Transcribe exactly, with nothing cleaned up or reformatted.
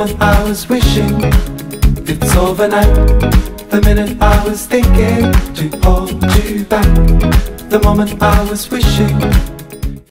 moment I was wishing it's overnight. The minute I was thinking to hold you back. The moment I was wishing